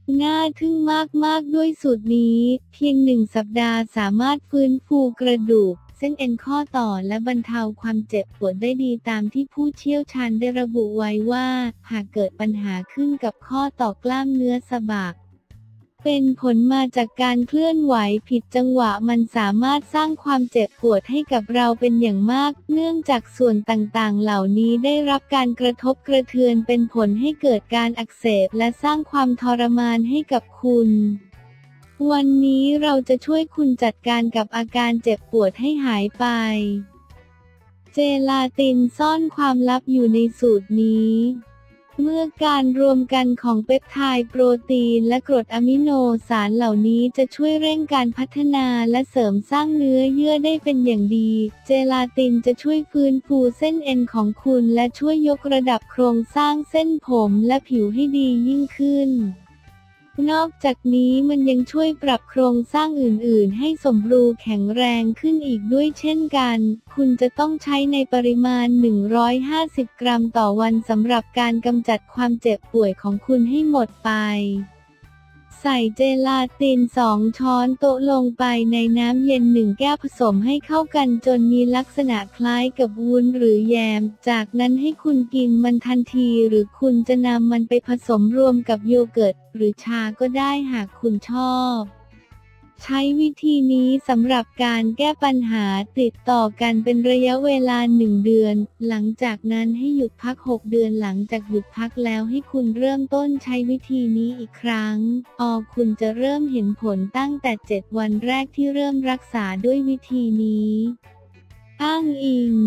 น่าทึ่งมากๆด้วยสูตรนี้เพียง1 สัปดาห์สามารถฟื้นฟูกระดูกเส้นเอ็นข้อต่อและบรรเทาความเจ็บปวดได้ดีตามที่ผู้เชี่ยวชาญได้ระบุไว้ว่าหากเกิดปัญหาขึ้นกับข้อต่อกล้ามเนื้อสะบักเป็นผลมาจากการเคลื่อนไหวผิดจังหวะมันสามารถสร้างความเจ็บปวดให้กับเราเป็นอย่างมากเนื่องจากส่วนต่างๆเหล่านี้ได้รับการกระทบกระเทือนเป็นผลให้เกิดการอักเสบและสร้างความทรมานให้กับคุณวันนี้เราจะช่วยคุณจัดการกับอาการเจ็บปวดให้หายไปเจลาตินซ่อนความลับอยู่ในสูตรนี้เมื่อการรวมกันของเปปไทด์โปรตีนและกรดอะมิโนสารเหล่านี้จะช่วยเร่งการพัฒนาและเสริมสร้างเนื้อเยื่อได้เป็นอย่างดีเจลาตินจะช่วยฟื้นฟูเส้นเอ็นของคุณและช่วยยกระดับโครงสร้างเส้นผมและผิวให้ดียิ่งขึ้นนอกจากนี้มันยังช่วยปรับโครงสร้างอื่นๆให้สมบูรณ์แข็งแรงขึ้นอีกด้วยเช่นกันคุณจะต้องใช้ในปริมาณ150 กรัมต่อวันสำหรับการกำจัดความเจ็บป่วยของคุณให้หมดไปใส่เจลาติน2 ช้อนโต๊ะลงไปในน้ำเย็น1 แก้วผสมให้เข้ากันจนมีลักษณะคล้ายกับวุ้นหรือแยมจากนั้นให้คุณกินมันทันทีหรือคุณจะนำมันไปผสมรวมกับโยเกิร์ตหรือชาก็ได้หากคุณชอบใช้วิธีนี้สำหรับการแก้ปัญหาติดต่อกันเป็นระยะเวลา1 เดือนหลังจากนั้นให้หยุดพัก6 เดือนหลังจากหยุดพักแล้วให้คุณเริ่มต้นใช้วิธีนี้อีกครั้งคุณจะเริ่มเห็นผลตั้งแต่7 วันแรกที่เริ่มรักษาด้วยวิธีนี้อ้างอิง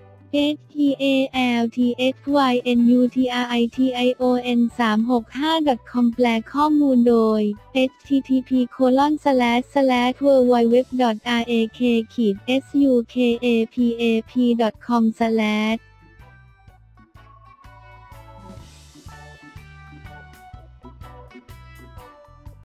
healthsynutrition 365.com แปลข้อมูลโดย http://www.rak-sukapap.com/